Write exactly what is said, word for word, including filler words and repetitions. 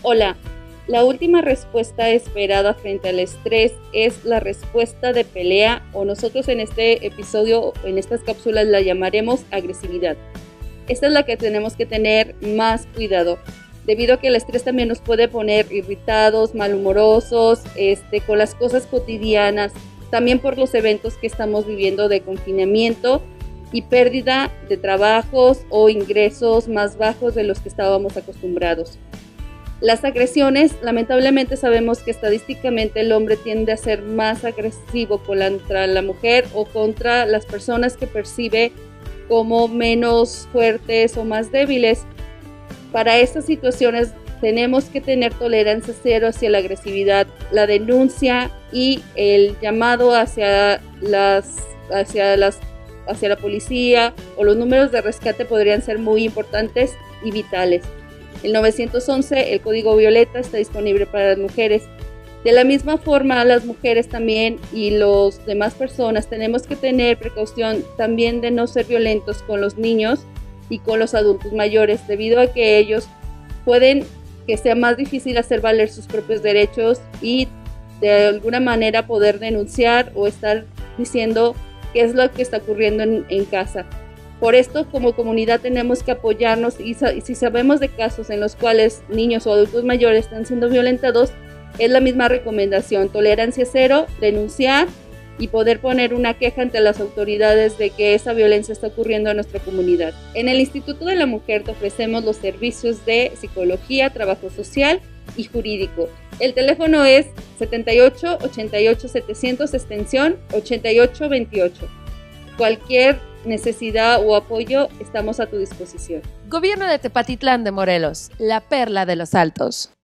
Hola, la última respuesta esperada frente al estrés es la respuesta de pelea, o nosotros en este episodio, en estas cápsulas la llamaremos agresividad. Esta es la que tenemos que tener más cuidado, debido a que el estrés también nos puede poner irritados, malhumorosos, este, con las cosas cotidianas, también por los eventos que estamos viviendo de confinamiento y pérdida de trabajos o ingresos más bajos de los que estábamos acostumbrados. Las agresiones, lamentablemente sabemos que estadísticamente el hombre tiende a ser más agresivo contra la mujer o contra las personas que percibe como menos fuertes o más débiles. Para estas situaciones tenemos que tener tolerancia cero hacia la agresividad, la denuncia y el llamado hacia las, hacia las, hacia la policía o los números de rescate podrían ser muy importantes y vitales. El nueve once, el código violeta, está disponible para las mujeres. De la misma forma, las mujeres también y las demás personas tenemos que tener precaución también de no ser violentos con los niños y con los adultos mayores, debido a que ellos pueden que sea más difícil hacer valer sus propios derechos y de alguna manera poder denunciar o estar diciendo qué es lo que está ocurriendo en, en casa. Por esto, como comunidad tenemos que apoyarnos y, y si sabemos de casos en los cuales niños o adultos mayores están siendo violentados, es la misma recomendación: tolerancia cero, denunciar y poder poner una queja ante las autoridades de que esa violencia está ocurriendo en nuestra comunidad. En el Instituto de la Mujer te ofrecemos los servicios de psicología, trabajo social y jurídico. El teléfono es setenta y ocho, ochenta y ocho, setecientos, extensión ochenta y ocho veintiocho. Cualquier necesidad o apoyo, estamos a tu disposición. Gobierno de Tepatitlán de Morelos, la perla de los Altos.